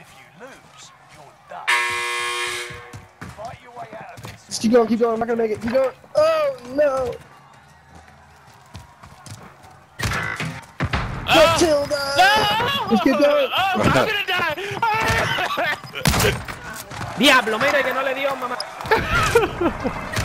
Just keep going, I'm not gonna make it, keep going. Oh no! Matilda! Just keep going! I'm gonna die! Diablo, mire que no le dio, mamá.